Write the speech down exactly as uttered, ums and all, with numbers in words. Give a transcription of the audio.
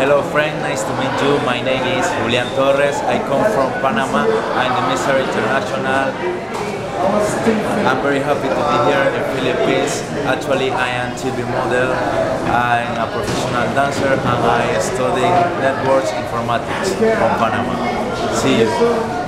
Hello friend, nice to meet you. My name is Julian Torres. I come from Panama. I'm the Mister International. I'm very happy to be here in the Philippines. Actually, I am T V model. I'm a professional dancer and I study networks informatics from Panama. See you.